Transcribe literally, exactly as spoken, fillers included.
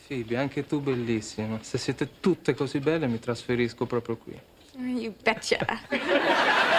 Phoebe, anche tu bellissima. Se siete tutte così belle mi trasferisco proprio qui. You betcha.